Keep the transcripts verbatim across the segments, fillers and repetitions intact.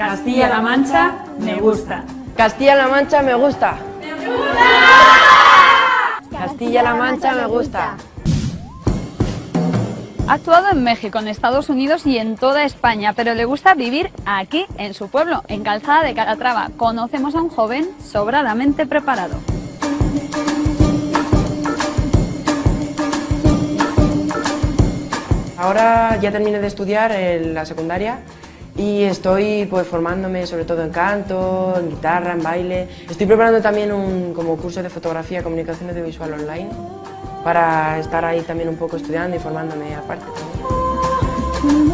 Castilla-La Mancha me gusta. Castilla-La Mancha me gusta. Castilla-La Mancha me gusta. Ha actuado en México, en Estados Unidos y en toda España, pero le gusta vivir aquí, en su pueblo, en Calzada de Calatrava. Conocemos a un joven sobradamente preparado. Ahora ya terminé de estudiar en la secundaria y estoy pues formándome sobre todo en canto, en guitarra, en baile. Estoy preparando también un como curso de fotografía, comunicación audiovisual online para estar ahí también un poco estudiando y formándome aparte también.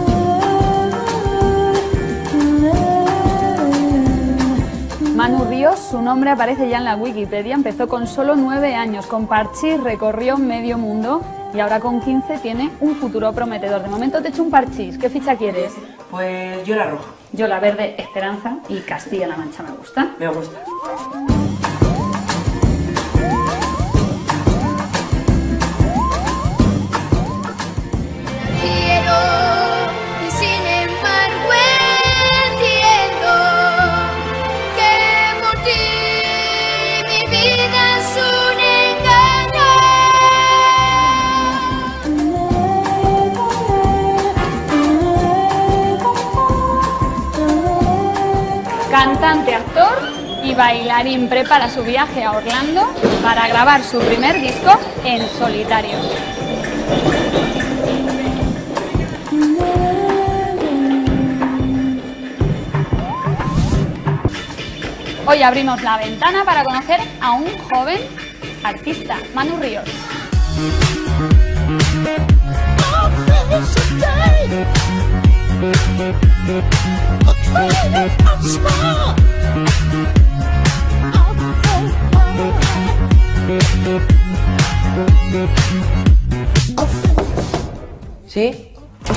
Manu Ríos, su nombre aparece ya en la Wikipedia, empezó con solo nueve años, con parchís recorrió medio mundo y ahora con quince tiene un futuro prometedor. De momento te echo un parchís, ¿qué ficha quieres? Pues yo la roja. Yo la verde, Esperanza, y Castilla-La Mancha me gusta. Me gusta. Cantante, actor y bailarín, prepara su viaje a Orlando para grabar su primer disco en solitario. Hoy abrimos la ventana para conocer a un joven artista, Manu Ríos. ¿Sí?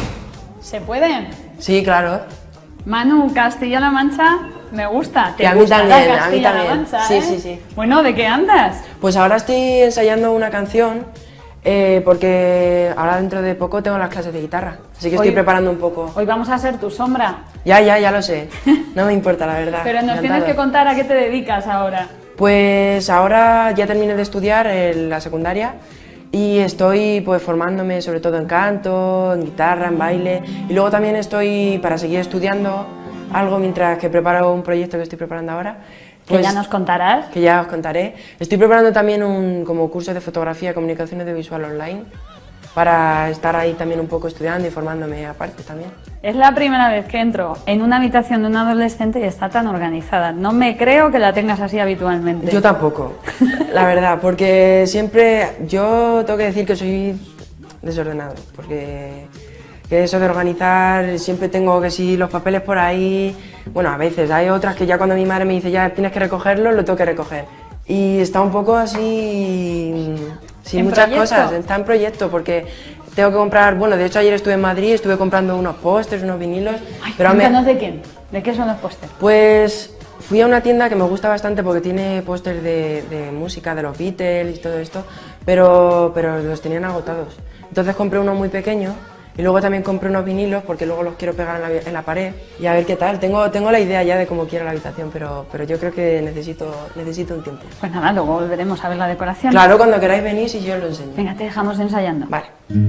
¿Se puede? Sí, claro. Manu, Castilla-La Mancha me gusta. ¿Te Y a mí gusta también, la a mí Castilla-La también. Mancha, Sí, eh? sí, sí. Bueno, ¿de qué andas? Pues ahora estoy ensayando una canción eh, porque ahora dentro de poco tengo las clases de guitarra, así que estoy Hoy- preparando un poco. Hoy vamos a ser tu sombra, Ya, ya, ya lo sé. No me importa, la verdad. pero nos Encantado. tienes que contar a qué te dedicas ahora. Pues ahora ya terminé de estudiar en la secundaria y estoy pues formándome sobre todo en canto, en guitarra, en baile y luego también estoy para seguir estudiando algo mientras que preparo un proyecto que estoy preparando ahora. Que Pues, ya nos contarás. que ya os contaré. Estoy preparando también un como curso de fotografía, comunicación audiovisual online para estar ahí también un poco estudiando y formándome aparte también. Es la primera vez que entro en una habitación de un adolescente y está tan organizada. No me creo que la tengas así habitualmente. Yo tampoco, la verdad, porque siempre yo tengo que decir que soy desordenado, porque que eso de organizar siempre tengo que si los papeles por ahí, bueno, a veces hay otras que ya cuando mi madre me dice ya tienes que recogerlo, lo tengo que recoger. Y está un poco así, sin ¿En muchas proyecto? cosas, está en proyecto, porque tengo que comprar, bueno, de hecho ayer estuve en Madrid, estuve comprando unos pósters, unos vinilos, Ay, pero me, cuéntanos de quién, de qué son los pósters. pues fui a una tienda que me gusta bastante porque tiene pósters de, de música, de los Beatles y todo esto, pero, pero los tenían agotados. Entonces compré uno muy pequeño y luego también compré unos vinilos porque luego los quiero pegar en la, en la pared y a ver qué tal. Tengo, tengo la idea ya de cómo quiero la habitación, pero, pero yo creo que necesito, necesito un tiempo. Pues nada, luego volveremos a ver la decoración. Claro, cuando queráis venís y yo os lo enseño. Venga, te dejamos ensayando. Vale.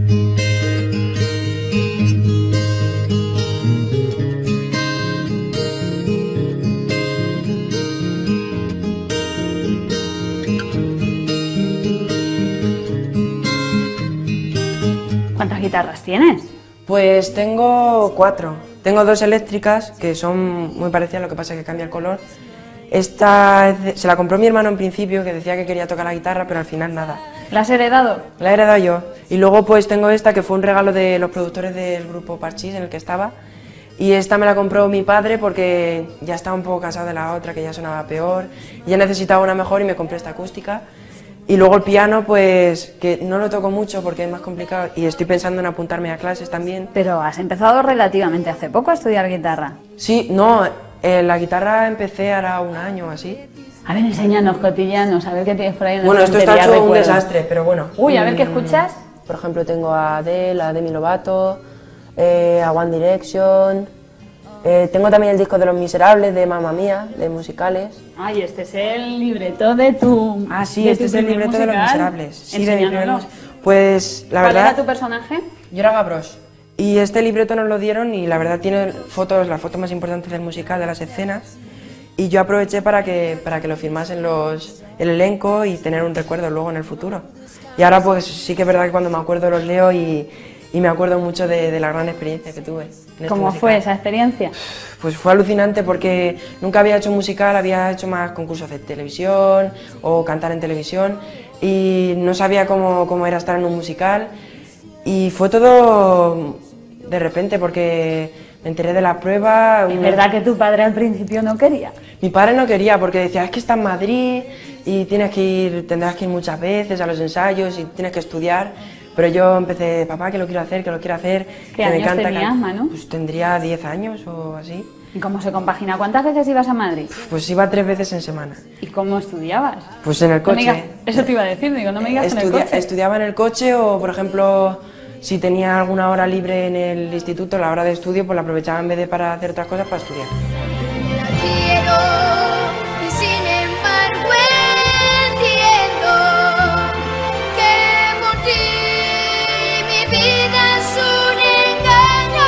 ¿Cuántas guitarras tienes? Pues tengo cuatro. Tengo dos eléctricas que son muy parecidas, lo que pasa es que cambia el color. Esta es de- se la compró mi hermano en principio, que decía que quería tocar la guitarra, pero al final nada. ¿La has heredado? La he heredado yo. Y luego pues tengo esta que fue un regalo de los productores del grupo Parchís en el que estaba. Y esta me la compró mi padre porque ya estaba un poco cansado de la otra, que ya sonaba peor. Y ya necesitaba una mejor y me compré esta acústica. Y luego el piano, pues que no lo toco mucho porque es más complicado y estoy pensando en apuntarme a clases también. Pero has empezado relativamente hace poco a estudiar guitarra. Sí, no, eh, la guitarra empecé ahora un año o así. A ver, enséñanos, cotillanos, a ver qué tienes por ahí en la Bueno, esto está estantería, hecho un recuerdo. desastre, pero bueno. Uy, a ver qué Mm, escuchas. Por ejemplo, tengo a Adele, a Demi Lovato, eh, a One Direction, Eh, tengo también el disco de Los Miserables, de Mamma Mía, de musicales. Ay, este es el libreto de tu Ah, sí, de este tu es el primer libreto de Los musical. Miserables. Sí, de mi primer Enséñanoslo. mus- Pues la ¿Cuál verdad, era tu personaje? yo era Gavroche. Y este libreto nos lo dieron y la verdad tiene fotos, las fotos más importantes del musical, de las escenas. Y yo aproveché para que, para que lo firmasen los, el elenco y tener un recuerdo luego en el futuro. Y ahora pues sí que es verdad que cuando me acuerdo los leo y, y me acuerdo mucho de, de la gran experiencia que tuve. en este ¿Cómo musical. fue esa experiencia? Pues fue alucinante porque nunca había hecho musical, había hecho más concursos de televisión o cantar en televisión y no sabía cómo, cómo era estar en un musical y fue todo de repente porque me enteré de la prueba. Es verdad que tu padre al principio no quería. Mi padre no quería porque decía, es que está en Madrid y tienes que ir, tendrás que ir muchas veces a los ensayos y tienes que estudiar. Pero yo empecé, papá, que lo quiero hacer, que lo quiero hacer. ¿Qué que me años encanta tenías, can-". Manu? Pues tendría diez años o así. ¿Y cómo se compagina? ¿Cuántas veces ibas a Madrid? Pues iba tres veces en semana. ¿Y cómo estudiabas? Pues en el No me coche. digas- eso te iba a decir, digo, no me digas en el Estudia- coche. Estudiaba en el coche o, por ejemplo, si tenía alguna hora libre en el instituto, la hora de estudio, pues la aprovechaba en vez de para hacer otras cosas para estudiar. La quiero y sin embargo entiendo que por ti mi vida es un engaño.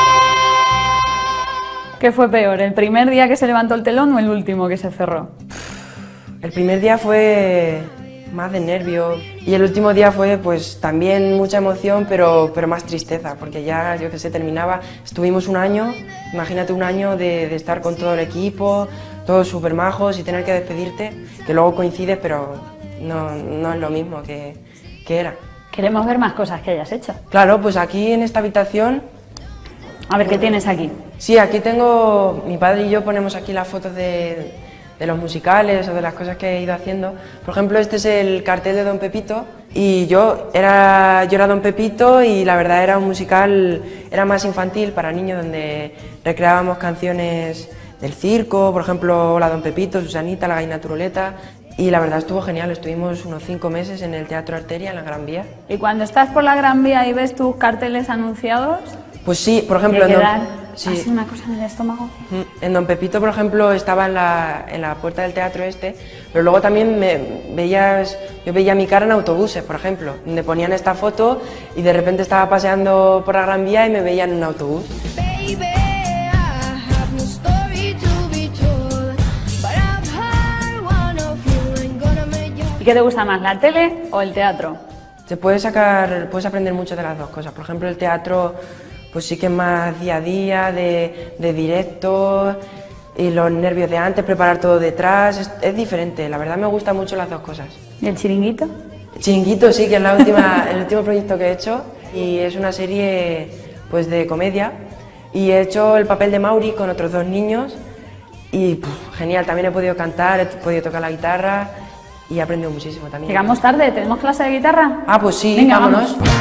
¿Qué fue peor, el primer día que se levantó el telón o el último que se cerró? El primer día fue más de nervio y el último día fue pues también mucha emoción pero, pero más tristeza porque ya yo que sé terminaba, estuvimos un año, imagínate un año de, de estar con todo el equipo, todos súper majos y tener que despedirte, que luego coincides pero no, no es lo mismo que, que era. Queremos ver más cosas que hayas hecho. Claro, pues aquí en esta habitación, A ver, ¿qué tienes aquí? sí, aquí tengo, mi padre y yo ponemos aquí las fotos de, de los musicales o de las cosas que he ido haciendo. Por ejemplo, este es el cartel de Don Pepito y yo era, yo era Don Pepito y la verdad era un musical, era más infantil para niños donde recreábamos canciones del circo, por ejemplo, Hola Don Pepito, Susanita, La Gallina Turuleta y la verdad estuvo genial, estuvimos unos cinco meses en el Teatro Arteria, en la Gran Vía. Y cuando estás por la Gran Vía y ves tus carteles anunciados, Pues sí, por ¿te ejemplo, en Don- quedar sí. así una cosa en el estómago? Mm, En Don Pepito, por ejemplo, estaba en la, en la puerta del teatro este, pero luego también me veías, yo veía mi cara en autobuses, por ejemplo, donde ponían esta foto y de repente estaba paseando por la Gran Vía y me veían en un autobús. Baby, I have no story to be told, but I've heard one of you ain't gonna make you. ¿Y qué te gusta más, la tele o el teatro? Se puede sacar, puedes aprender mucho de las dos cosas. Por ejemplo, el teatro, pues sí que es más día a día, de, de directo, y los nervios de antes, preparar todo detrás, es, es diferente. La verdad me gustan mucho las dos cosas. ¿Y el chiringuito? Chiringuito sí, que es la última, el último proyecto que he hecho y es una serie pues de comedia y he hecho el papel de Mauri con otros dos niños y puf, genial, también he podido cantar, he podido tocar la guitarra y he aprendido muchísimo también. Llegamos tarde, ¿tenemos clase de guitarra? Ah, pues sí, Venga, vámonos. vamos.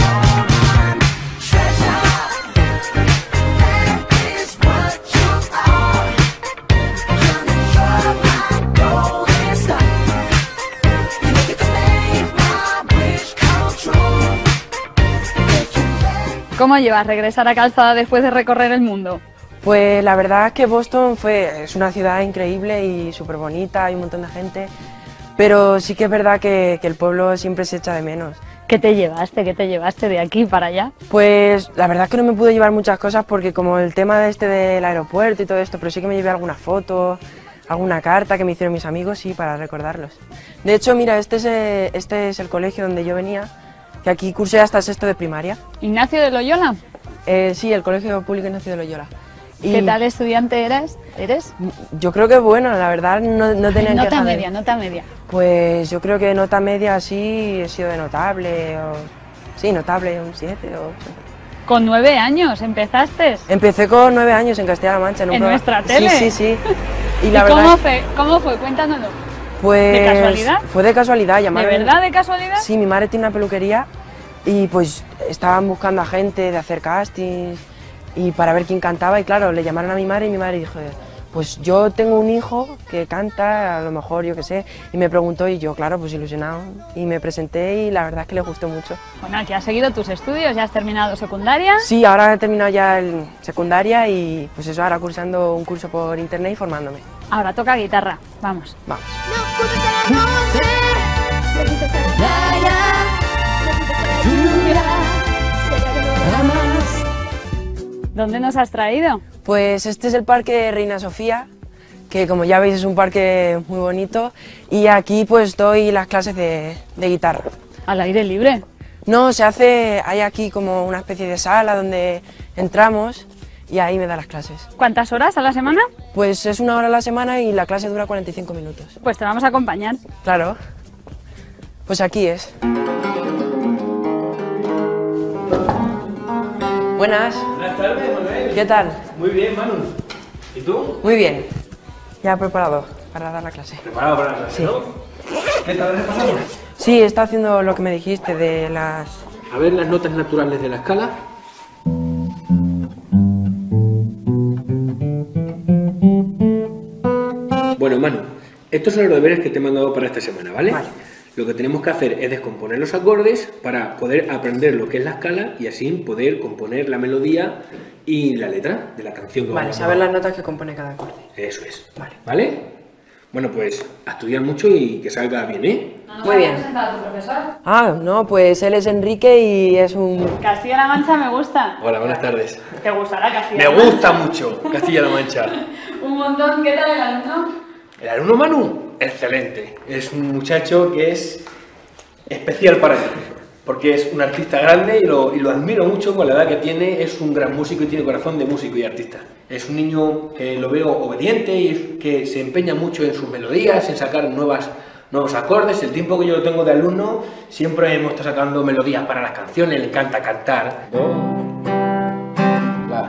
¿Cómo llevas regresar a Calzada después de recorrer el mundo? Pues la verdad es que Boston fue, es una ciudad increíble y súper bonita, hay un montón de gente, pero sí que es verdad que, que el pueblo siempre se echa de menos. ¿Qué te llevaste? ¿Qué te llevaste de aquí para allá? Pues la verdad es que no me pude llevar muchas cosas porque como el tema de este del aeropuerto y todo esto, pero sí que me llevé algunas fotos, alguna carta que me hicieron mis amigos, sí, para recordarlos. De hecho, mira, este es, eh, este es el colegio donde yo venía, que aquí cursé hasta sexto de primaria. ¿Ignacio de Loyola? Eh, sí, el Colegio Público Ignacio de Loyola. Y ¿Qué tal estudiante eres? ¿Eres? Yo creo que bueno, la verdad no, no tenían que Nota saber. media, nota media. Pues yo creo que nota media sí he sido de notable, o sí, notable, un siete o ocho. Con nueve años empezaste. Empecé con nueve años en Castilla-La Mancha. ¿En un programa- nuestra tele? Sí, sí, sí. ¿Y, Y la cómo, verdad, fue, cómo fue? Cuéntanoslo. pues, ¿de casualidad? Fue de casualidad. ¿De llamaron- verdad, de casualidad? Sí, mi madre tiene una peluquería y pues estaban buscando a gente de hacer castings y para ver quién cantaba y claro, le llamaron a mi madre y mi madre dijo, pues yo tengo un hijo que canta, a lo mejor, yo qué sé, y me preguntó y yo, claro, pues ilusionado, y me presenté y la verdad es que le gustó mucho. Bueno, aquí has seguido tus estudios, ya has terminado secundaria. Sí, ahora he terminado ya el secundaria y pues eso, ahora cursando un curso por internet y formándome. Ahora toca guitarra, vamos. Vamos. No culpes a la noche, no culpes a la playa, no culpes a la lluvia, será de nada más. ¿Dónde nos has traído? Pues este es el Parque Reina Sofía, que como ya veis es un parque muy bonito y aquí pues doy las clases de, de guitarra. Al aire libre. No, se hace, hay aquí como una especie de sala donde entramos y ahí me da las clases. ¿Cuántas horas a la semana? Pues es una hora a la semana y la clase dura cuarenta y cinco minutos. Pues te vamos a acompañar. Claro, pues aquí es. Buenas. Buenas tardes, Manuel. ¿Qué tal? Muy bien, Manu. ¿Y tú? Muy bien. Ya preparado para dar la clase. ¿Preparado para la clase, Sí. no? ¿Qué tal repasamos? Sí, está haciendo lo que me dijiste de las... A ver las notas naturales de la escala. Bueno, Manu, estos son los deberes que te he mandado para esta semana, ¿vale? Vale. Lo que tenemos que hacer es descomponer los acordes para poder aprender lo que es la escala y así poder componer la melodía y la letra de la canción que Vale, vamos a saber las notas que compone cada acorde. Eso es. Vale. ¿Vale? Bueno, pues a estudiar mucho y que salga bien, ¿eh? Muy bien. a tu profesor? Ah, no, pues él es Enrique y es un... Castilla-La Mancha me gusta. Hola, buenas tardes. ¿Te gustará Me Castilla-La Mancha? gusta mucho Castilla-La Mancha. Un montón. ¿Qué tal el alumno? El alumno Manu, excelente. Es un muchacho que es especial para mí, porque es un artista grande y lo, y lo admiro mucho con la edad que tiene. Es un gran músico y tiene corazón de músico y artista. Es un niño que lo veo obediente y es- que se empeña mucho en sus melodías, en sacar nuevas, nuevos acordes. El tiempo que yo lo tengo de alumno, siempre hemos estado sacando melodías para las canciones, le encanta cantar. Do, la,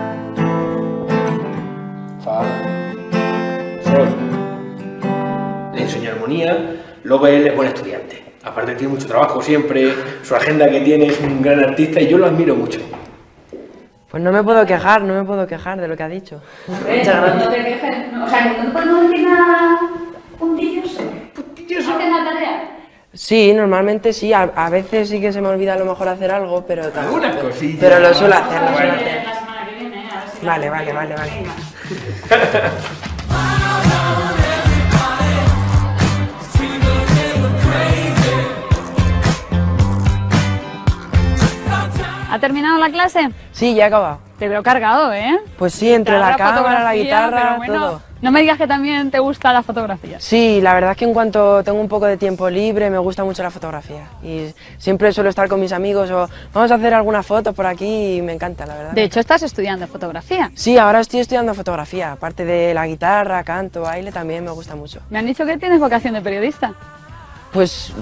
fa, sol. Le enseño armonía, luego él es buen estudiante. Aparte tiene mucho trabajo siempre, su agenda que tiene, es un gran artista y yo lo admiro mucho. Pues no me puedo quejar, no me puedo quejar de lo que ha dicho. Muchas No gracias. te quejes. No, o sea, que no te podemos decir nada puntilloso. ¿Puntilloso? ¿Haces la tarea? Sí, normalmente sí, a, a veces sí que se me olvida a lo mejor hacer algo, pero también. Algunas cosillas. Pero lo suelo hacer, lo suelo Bueno, hacer. la semana que viene, a ver si... Vale, vale, vale, vale. ¿Ha terminado la clase? Sí, ya he acabado. Te veo cargado, ¿eh? Pues sí, entre la cámara, la fotografía, guitarra, pero bueno, todo. no me digas que también te gusta la fotografía. Sí, la verdad es que en cuanto tengo un poco de tiempo libre me gusta mucho la fotografía y siempre suelo estar con mis amigos o vamos a hacer algunas fotos por aquí y me encanta, la verdad. De hecho, estás estudiando fotografía. Sí, ahora estoy estudiando fotografía, aparte de la guitarra, canto, baile, también me gusta mucho. Me han dicho que tienes vocación de periodista. Pues